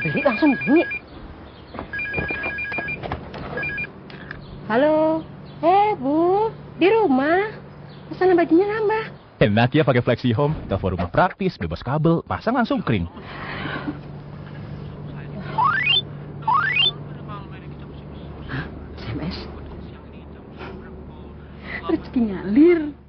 beli langsung bunyi. Halo, Bu, di rumah. Pesanan bajunya nambah. Enak ya pakai Flexi Home, telepon rumah praktis, bebas kabel, pasang langsung kering. SMS. Rezeki ngalir.